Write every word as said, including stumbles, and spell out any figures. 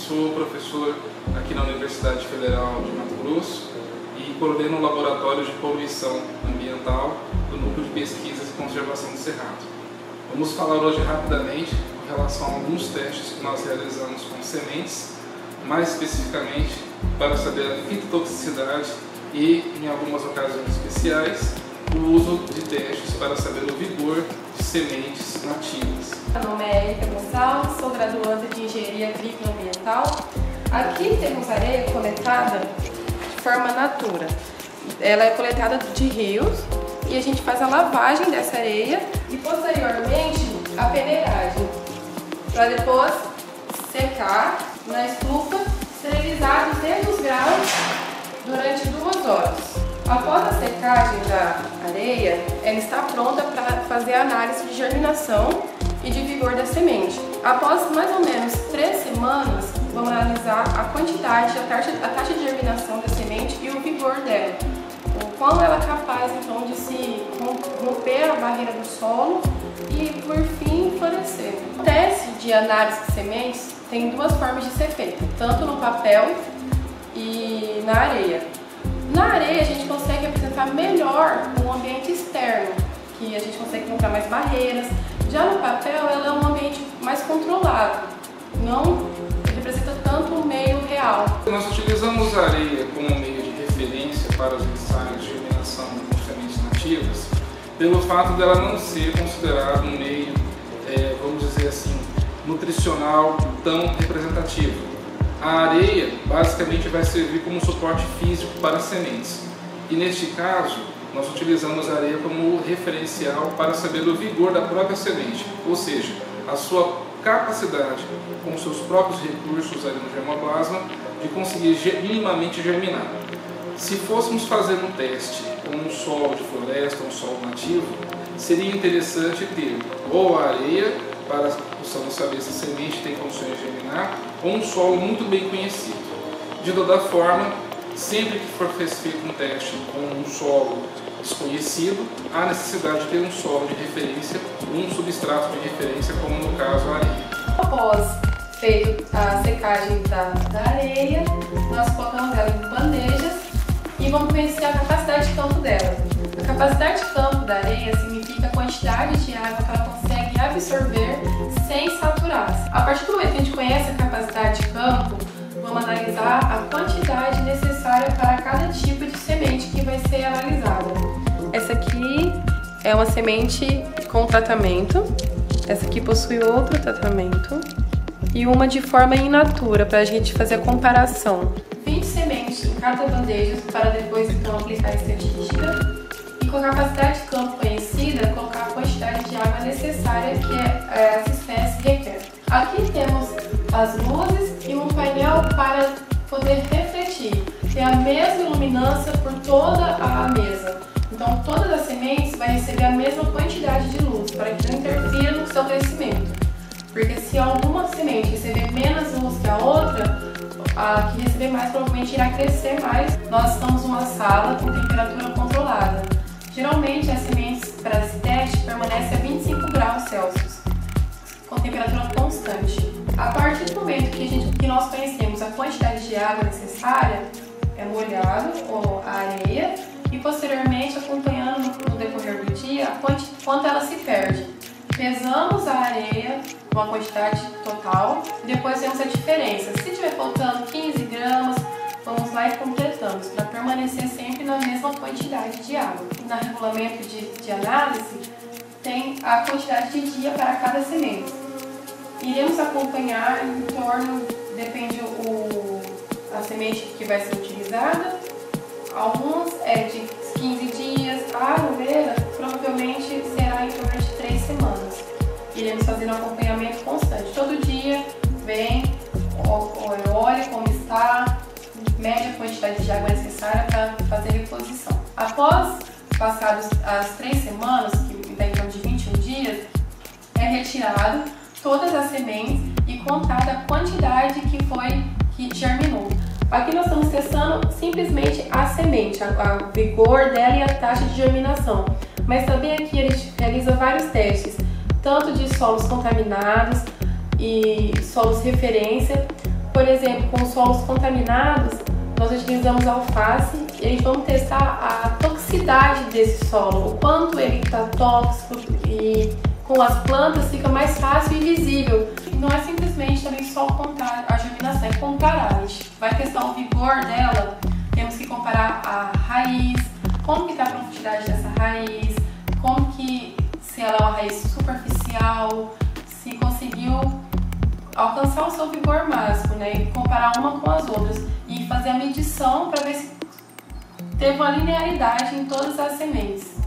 sou professor aqui na Universidade Federal de Mato Grosso e coordeno o Laboratório de Poluição Ambiental do Núcleo de Pesquisas e Conservação do Cerrado. Vamos falar hoje rapidamente com relação a alguns testes que nós realizamos com sementes, mais especificamente para saber a fitotoxicidade e, em algumas ocasiões especiais, o uso de testes para saber o vigor de sementes nativas. Meu nome é Erika Gonçalves, sou graduanda de Engenharia Agrícola e Ambiental. Aqui temos areia coletada de forma natura. Ela é coletada de rios e a gente faz a lavagem dessa areia e posteriormente a peneiragem, para depois secar na estufa, esterilizar duzentos graus durante duas horas. Após a secagem da areia, ela está pronta para fazer a análise de germinação e de vigor da semente. Após mais ou menos três semanas, vamos analisar a quantidade, a taxa, a taxa de germinação da semente e o vigor dela. O quão ela é capaz então de se romper a barreira do solo e por fim florescer. O teste de análise de sementes tem duas formas de ser feito, tanto no papel e na areia. Na areia a gente consegue apresentar melhor o ambiente externo, que a gente consegue encontrar mais barreiras. Já no papel ela é um ambiente mais controlado, não representa tanto o meio real. Nós utilizamos a areia como meio de referência para os ensaios de germinação de sementes nativas, pelo fato dela não ser considerado um meio, é, vamos dizer assim, nutricional tão representativo. A areia basicamente vai servir como suporte físico para as sementes. E neste caso, nós utilizamos a areia como referencial para saber o vigor da própria semente, ou seja, a sua capacidade, com seus próprios recursos ali no germoplasma, de conseguir minimamente germinar. Se fôssemos fazer um teste com um solo de floresta, um solo nativo, seria interessante ter ou a areia, para possamos saber se a semente tem condições de germinar, ou um solo muito bem conhecido. De toda forma, sempre que for feito um teste com um solo desconhecido, há necessidade de ter um solo de referência, um substrato de referência, como no caso a areia. Após feito a secagem da, da areia, nós colocamos ela em bandejas e vamos conhecer a capacidade de campo dela. A capacidade de campo da areia significa a quantidade de água que ela consegue absorver sem saturar. A partir do momento que a gente conhece a capacidade de campo, vamos analisar a quantidade necessária para cada tipo de semente que vai ser analisada. Essa aqui é uma semente com tratamento, essa aqui possui outro tratamento e uma de forma in natura para a gente fazer a comparação. vinte sementes em cada bandeja para depois então aplicar a estatística. E com a capacidade de campo conhecida, colocar a quantidade de água necessária que é, essa espécie requer. Aqui temos as luzes e um painel para poder refletir, ter a mesma iluminância por toda a mesa. Então todas as sementes vão receber a mesma quantidade de luz para que não interfira no seu crescimento. Porque se alguma semente receber menos luz que a outra, a que receber mais provavelmente irá crescer mais. Nós estamos numa sala com temperatura controlada. Geralmente as sementes para esse teste permanecem a vinte e cinco graus Celsius, com temperatura constante. A partir do momento que, a gente, que nós conhecemos a quantidade de água necessária, é molhado ou a areia e posteriormente acompanhando no decorrer do dia quanto, quanto ela se perde. Pesamos a areia, uma quantidade total, e depois vemos a diferença. Se estiver faltando quinze gramas, vamos lá e completamos, para permanecer sempre na mesma quantidade de água. No regulamento de, de análise, tem a quantidade de dia para cada semente. Iremos acompanhar em torno, depende o, a semente que vai ser utilizada, alguns é de quinze dias, a aloe provavelmente será em torno de três semanas. Iremos fazer um acompanhamento constante. Todo dia vem, olha como está, mede a quantidade de água necessária para fazer reposição. Após passadas as três semanas, que dá em torno de vinte e um dias, é retirado todas as sementes e contada a quantidade que foi que germinou. Aqui nós estamos testando simplesmente a semente, o vigor dela e a taxa de germinação. Mas também aqui a gente realiza vários testes, tanto de solos contaminados e solos referência, Por exemplo, com solos contaminados, nós utilizamos alface e a gente vamos testar a toxicidade desse solo, o quanto ele está tóxico, e com as plantas fica mais fácil e visível. Não é simplesmente também só contar a germinação, é comparar. A gente vai testar o vigor dela, temos que comparar a raiz, como que está a profundidade dessa raiz, como que, se ela é uma raiz superficial, se conseguiu alcançar o seu vigor máximo, né? E comparar uma com as outras e fazer a medição para ver se teve uma linearidade em todas as sementes.